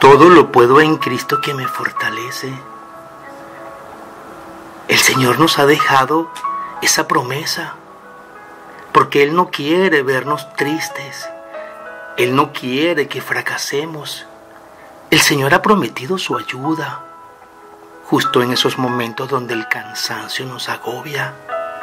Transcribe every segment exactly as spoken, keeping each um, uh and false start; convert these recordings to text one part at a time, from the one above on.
Todo lo puedo en Cristo que me fortalece. El Señor nos ha dejado esa promesa, porque Él no quiere vernos tristes. Él no quiere que fracasemos. El Señor ha prometido su ayuda, justo en esos momentos donde el cansancio nos agobia.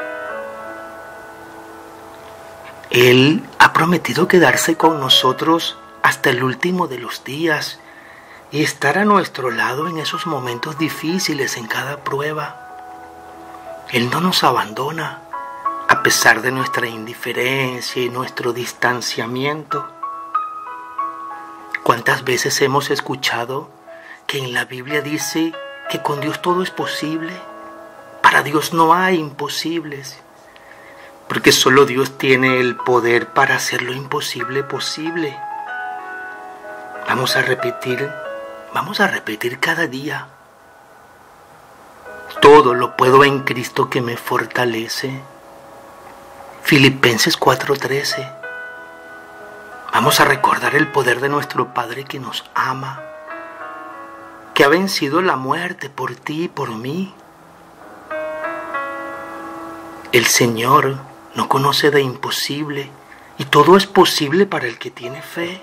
Él ha prometido quedarse con nosotros hasta el último de los días y estar a nuestro lado en esos momentos difíciles, en cada prueba. Él no nos abandona, a pesar de nuestra indiferencia y nuestro distanciamiento. ¿Cuántas veces hemos escuchado que en la Biblia dice que con Dios todo es posible? Para Dios no hay imposibles, porque solo Dios tiene el poder para hacer lo imposible posible. Vamos a repetir, vamos a repetir cada día. Todo lo puedo en Cristo que me fortalece. Filipenses cuatro trece. Vamos a recordar el poder de nuestro Padre que nos ama, que ha vencido la muerte por ti y por mí. El Señor no conoce de imposible y todo es posible para el que tiene fe.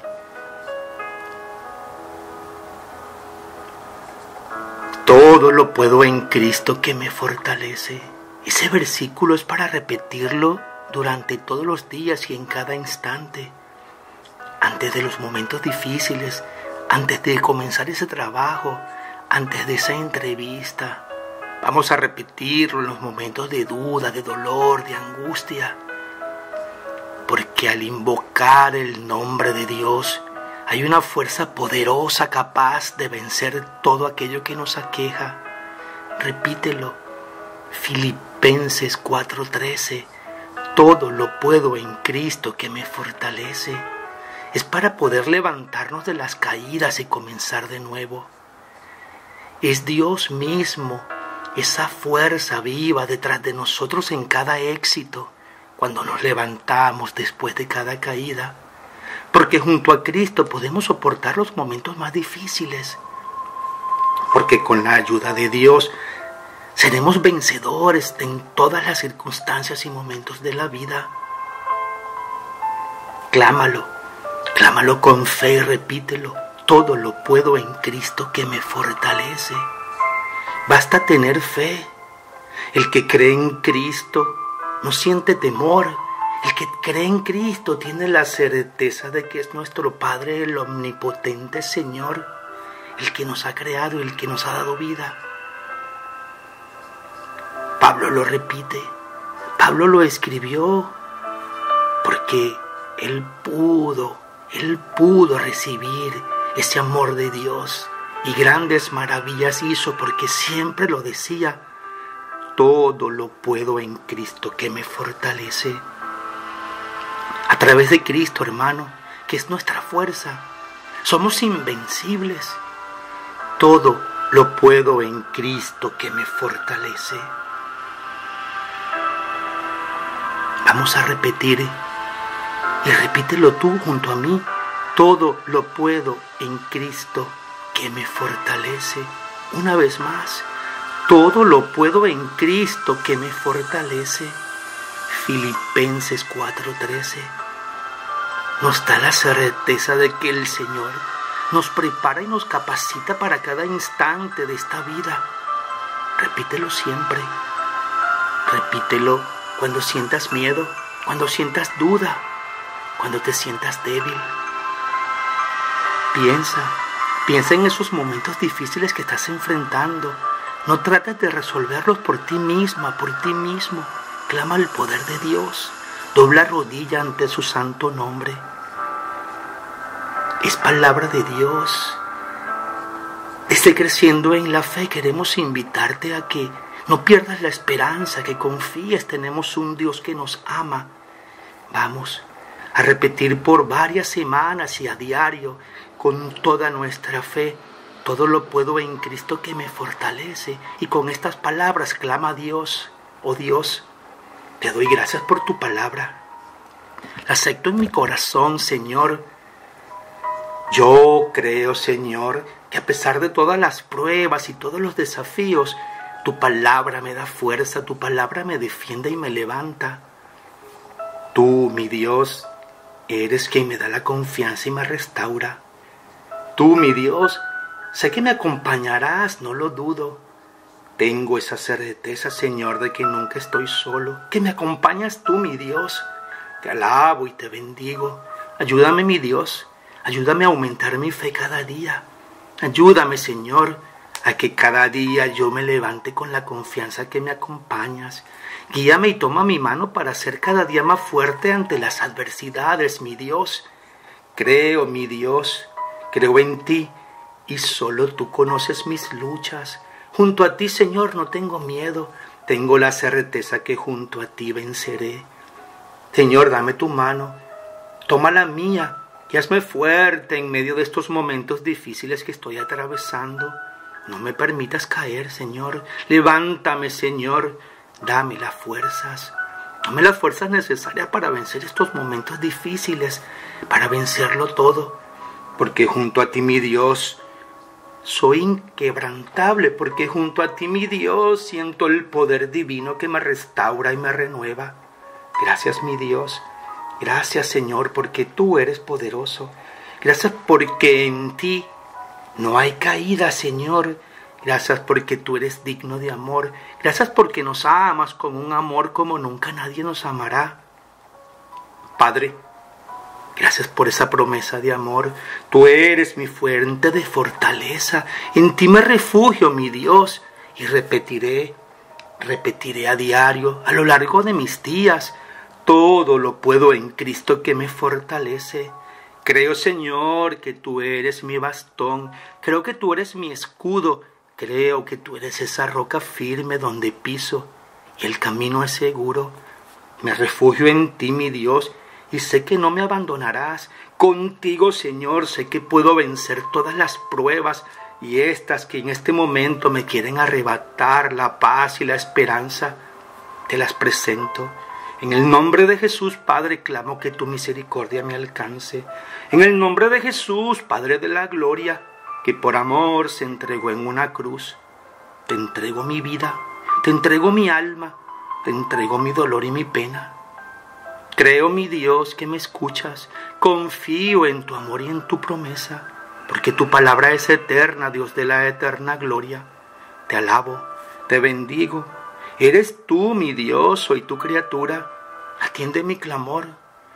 Todo lo puedo en Cristo que me fortalece. Ese versículo es para repetirlo durante todos los días y en cada instante. Antes de los momentos difíciles, antes de comenzar ese trabajo, antes de esa entrevista. Vamos a repetirlo en los momentos de duda, de dolor, de angustia. Porque al invocar el nombre de Dios, hay una fuerza poderosa capaz de vencer todo aquello que nos aqueja. Repítelo. Filipenses cuatro trece. Todo lo puedo en Cristo que me fortalece. Es para poder levantarnos de las caídas y comenzar de nuevo. Es Dios mismo, esa fuerza viva detrás de nosotros en cada éxito, cuando nos levantamos después de cada caída. Porque junto a Cristo podemos soportar los momentos más difíciles. Porque con la ayuda de Dios seremos vencedores en todas las circunstancias y momentos de la vida. Clámalo, clámalo con fe y repítelo. Todo lo puedo en Cristo que me fortalece. Basta tener fe. El que cree en Cristo no siente temor. El que cree en Cristo tiene la certeza de que es nuestro Padre, el omnipotente Señor, el que nos ha creado, el que nos ha dado vida. Pablo lo repite, Pablo lo escribió, porque él pudo, él pudo recibir ese amor de Dios y grandes maravillas hizo, porque siempre lo decía: todo lo puedo en Cristo que me fortalece. A través de Cristo, hermano, que es nuestra fuerza, somos invencibles. Todo lo puedo en Cristo que me fortalece. Vamos a repetir, y repítelo tú junto a mí. Todo lo puedo en Cristo que me fortalece. Una vez más, todo lo puedo en Cristo que me fortalece. Filipenses cuatro trece. Nos da la certeza de que el Señor nos prepara y nos capacita para cada instante de esta vida. Repítelo siempre. Repítelo cuando sientas miedo, cuando sientas duda, cuando te sientas débil. Piensa, piensa en esos momentos difíciles que estás enfrentando. No trates de resolverlos por ti misma, por ti mismo. Clama el poder de Dios. Dobla rodilla ante su santo nombre. Es palabra de Dios. Desde Creciendo en la Fe queremos invitarte a que no pierdas la esperanza, que confíes. Tenemos un Dios que nos ama. Vamos a repetir por varias semanas y a diario con toda nuestra fe: todo lo puedo en Cristo que me fortalece. Y con estas palabras clama a Dios: oh Dios, te doy gracias por tu palabra. La acepto en mi corazón, Señor. Yo creo, Señor, que a pesar de todas las pruebas y todos los desafíos, tu palabra me da fuerza, tu palabra me defiende y me levanta. Tú, mi Dios, eres quien me da la confianza y me restaura. Tú, mi Dios, sé que me acompañarás, no lo dudo. Tengo esa certeza, Señor, de que nunca estoy solo, que me acompañas tú, mi Dios. Te alabo y te bendigo. Ayúdame, mi Dios, ayúdame a aumentar mi fe cada día. Ayúdame, Señor, a que cada día yo me levante con la confianza que me acompañas. Guíame y toma mi mano para ser cada día más fuerte ante las adversidades, mi Dios. Creo, mi Dios, creo en ti y solo tú conoces mis luchas. Junto a ti, Señor, no tengo miedo. Tengo la certeza que junto a ti venceré. Señor, dame tu mano, toma la mía y hazme fuerte en medio de estos momentos difíciles que estoy atravesando. No me permitas caer, Señor. Levántame, Señor. Dame las fuerzas. Dame las fuerzas necesarias para vencer estos momentos difíciles, para vencerlo todo. Porque junto a ti, mi Dios, soy inquebrantable. Porque junto a ti, mi Dios, siento el poder divino que me restaura y me renueva. Gracias, mi Dios. Gracias, Señor, porque tú eres poderoso. Gracias porque en ti no hay caída, Señor. Gracias porque tú eres digno de amor. Gracias porque nos amas con un amor como nunca nadie nos amará. Padre, gracias por esa promesa de amor. Tú eres mi fuente de fortaleza. En ti me refugio, mi Dios. Y repetiré, repetiré a diario, a lo largo de mis días. Todo lo puedo en Cristo que me fortalece. Creo, Señor, que tú eres mi bastón. Creo que tú eres mi escudo. Creo que tú eres esa roca firme donde piso y el camino es seguro. Me refugio en ti, mi Dios, y sé que no me abandonarás. Contigo, Señor, sé que puedo vencer todas las pruebas y estas que en este momento me quieren arrebatar la paz y la esperanza. Te las presento. En el nombre de Jesús, Padre, clamo que tu misericordia me alcance. En el nombre de Jesús, Padre de la gloria, que por amor se entregó en una cruz, te entrego mi vida, te entrego mi alma, te entrego mi dolor y mi pena. Creo, mi Dios, que me escuchas, confío en tu amor y en tu promesa, porque tu palabra es eterna, Dios de la eterna gloria. Te alabo, te bendigo. Eres tú, mi Dios, soy tu criatura. Atiende mi clamor.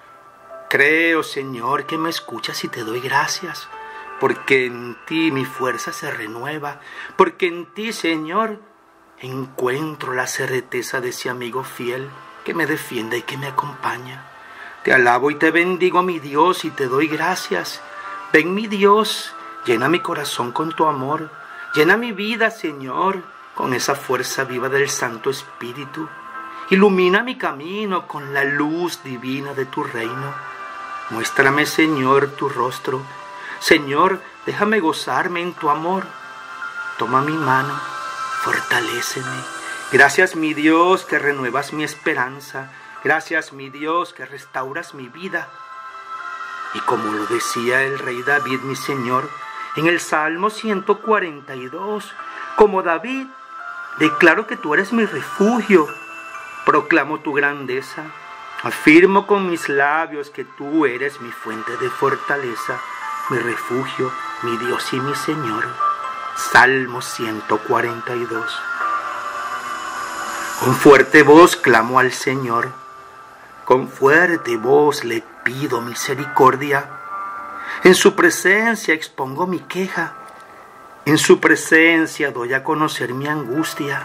Creo, Señor, que me escuchas y te doy gracias, porque en ti mi fuerza se renueva, porque en ti, Señor, encuentro la certeza de ese amigo fiel que me defiende y que me acompaña. Te alabo y te bendigo, mi Dios, y te doy gracias. Ven, mi Dios, llena mi corazón con tu amor, llena mi vida, Señor, con esa fuerza viva del Santo Espíritu. Ilumina mi camino con la luz divina de tu reino. Muéstrame, Señor, tu rostro. Señor, déjame gozarme en tu amor. Toma mi mano, fortaléceme. Gracias, mi Dios, que renuevas mi esperanza. Gracias, mi Dios, que restauras mi vida. Y como lo decía el rey David, mi Señor, en el Salmo ciento cuarenta y dos, como David, declaro que tú eres mi refugio, proclamo tu grandeza, afirmo con mis labios que tú eres mi fuente de fortaleza, mi refugio, mi Dios y mi Señor. Salmo ciento cuarenta y dos. Con fuerte voz clamo al Señor, con fuerte voz le pido misericordia. En su presencia expongo mi queja, en su presencia doy a conocer mi angustia.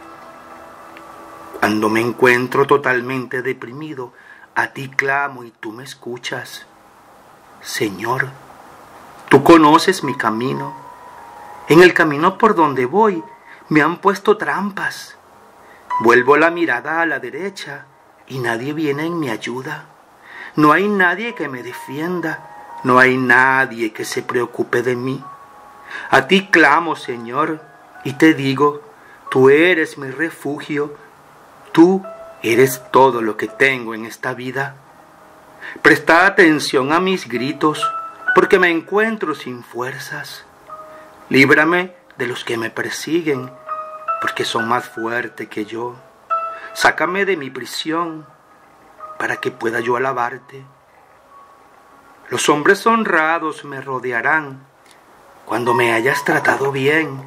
Cuando me encuentro totalmente deprimido, a ti clamo y tú me escuchas. Señor, tú conoces mi camino. En el camino por donde voy me han puesto trampas. Vuelvo la mirada a la derecha y nadie viene en mi ayuda. No hay nadie que me defienda, no hay nadie que se preocupe de mí. A ti clamo, Señor, y te digo, tú eres mi refugio, tú eres todo lo que tengo en esta vida. Presta atención a mis gritos, porque me encuentro sin fuerzas. Líbrame de los que me persiguen, porque son más fuertes que yo. Sácame de mi prisión, para que pueda yo alabarte. Los hombres honrados me rodearán, cuando me hayas tratado bien.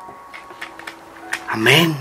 Amén.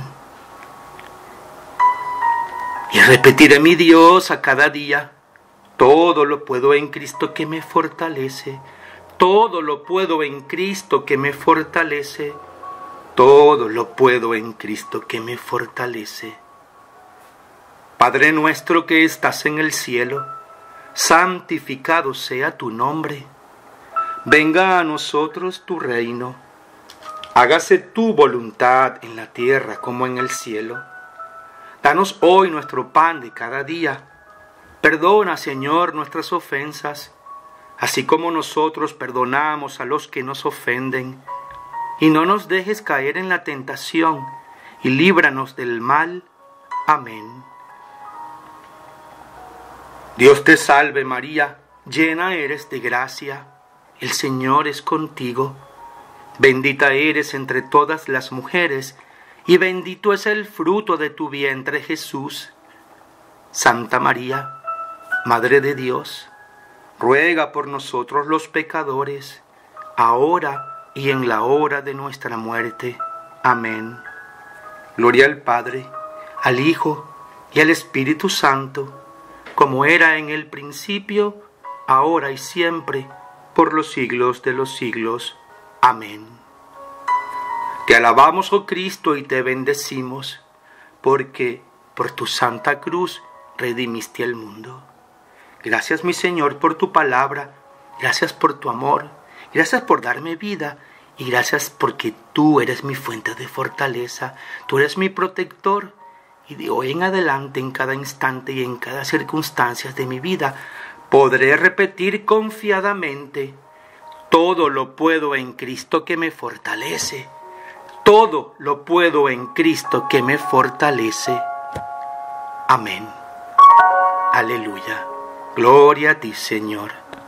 Y repetiré mi Dios a cada día: todo lo puedo en Cristo que me fortalece. Todo lo puedo en Cristo que me fortalece. Todo lo puedo en Cristo que me fortalece. Padre nuestro que estás en el cielo, santificado sea tu nombre. Venga a nosotros tu reino. Hágase tu voluntad en la tierra como en el cielo. Danos hoy nuestro pan de cada día. Perdona, Señor, nuestras ofensas, así como nosotros perdonamos a los que nos ofenden. Y no nos dejes caer en la tentación, y líbranos del mal. Amén. Dios te salve María, llena eres de gracia, el Señor es contigo. Bendita eres entre todas las mujeres, y bendito es el fruto de tu vientre Jesús. Santa María, Madre de Dios, ruega por nosotros los pecadores, ahora y en la hora de nuestra muerte. Amén. Gloria al Padre, al Hijo y al Espíritu Santo, como era en el principio, ahora y siempre, por los siglos de los siglos. Amén. Te alabamos, oh Cristo, y te bendecimos, porque por tu santa cruz redimiste al mundo. Gracias, mi Señor, por tu palabra, gracias por tu amor, gracias por darme vida, y gracias porque tú eres mi fuente de fortaleza, tú eres mi protector. Y de hoy en adelante, en cada instante y en cada circunstancia de mi vida, podré repetir confiadamente: todo lo puedo en Cristo que me fortalece. Todo lo puedo en Cristo que me fortalece. Amén. Aleluya. Gloria a ti, Señor.